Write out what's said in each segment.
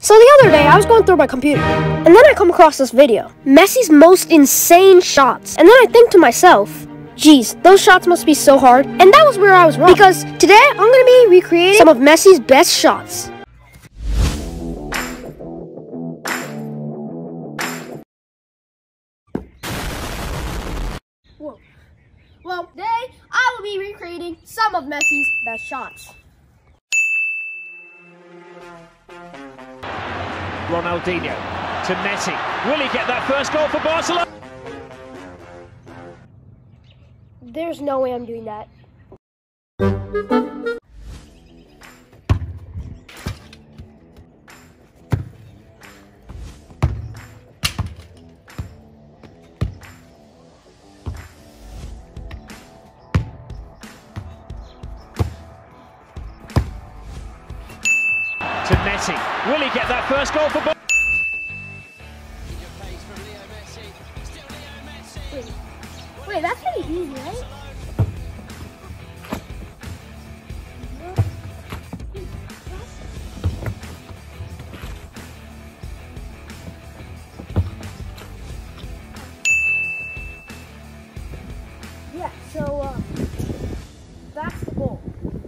So the other day, I was going through my computer, and then I come across this video, Messi's most insane shots. And then I think to myself, geez, those shots must be so hard. And that was where I was wrong, because today I'm going to be recreating some of Messi's best shots. Whoa. Well, today I will be recreating some of Messi's best shots. Ronaldinho to Messi. Will he get that first goal for Barcelona? There's no way I'm doing that. To Messi. Will he get that first goal for Barcelona? Wait, that's pretty easy, right? Yeah, so, that's the goal.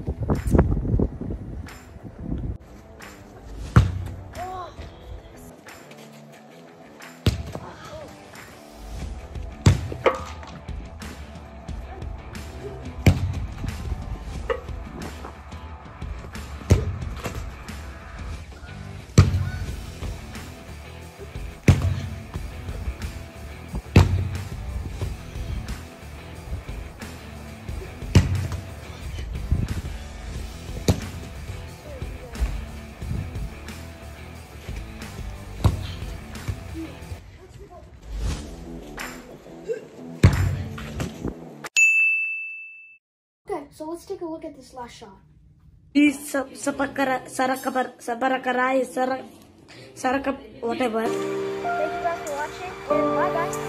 Okay, so let's take a look at this last shot. Whatever. Thank you guys for watching, and bye guys.